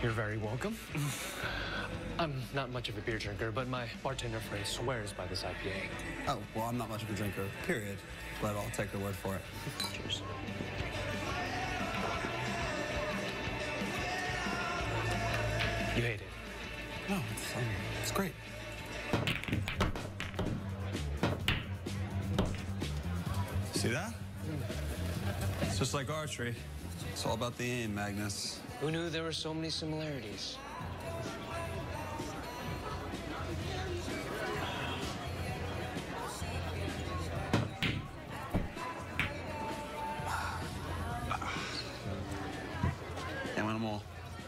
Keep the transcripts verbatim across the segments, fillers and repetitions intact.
You're very welcome. I'm not much of a beer drinker, but my bartender friend swears by this I P A. Oh, well, I'm not much of a drinker, period. But I'll take her word for it. Cheers. You hate it? No, it's, um, it's great. See that? It's just like archery. It's all about the aim, Magnus. Who knew there were so many similarities? Can't win them all.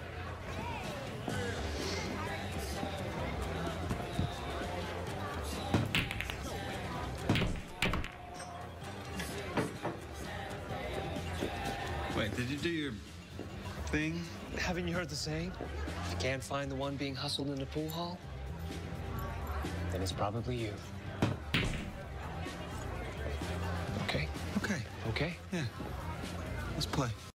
Wait, did you do your thing? Haven't you heard the saying? If you can't find the one being hustled in the pool hall, then it's probably you. Okay? Okay. Okay? Yeah. Let's play.